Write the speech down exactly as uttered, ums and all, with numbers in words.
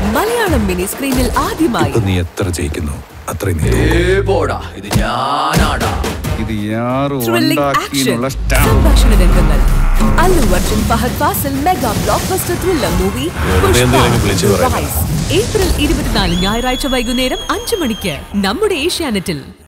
Malayalam mini സ്ക്രീനിൽ ആദ്യമായി. നീ എത്ര ജയിക്കുന്നു അത്രയും സംഭാഷണ രംഗങ്ങൾ. Allu Arjun Fahadh Faasil mega blockbuster thriller movie April ഇരുപത്തിനാല് ഞായറാഴ്ച വൈകുന്നേരം അഞ്ചു മണിക്ക് നമ്മുടെ ഏഷ്യാനെറ്റിൽ.